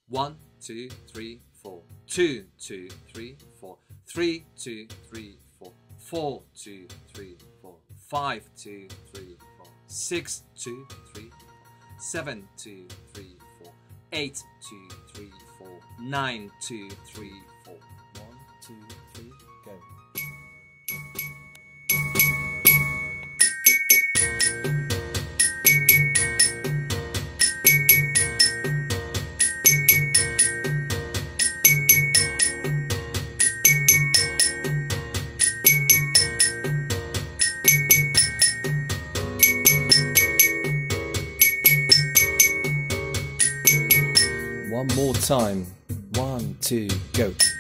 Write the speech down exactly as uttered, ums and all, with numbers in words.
One, two, three, four. Two, two, three, four. Three, two, three, four. Four, two, three, four. Five, two, three, four. Six, two, three, four. Seven, two, three, four. Eight, two, three, four. Nine, two, three, four. One, two, three, go. One more time. One, two, go.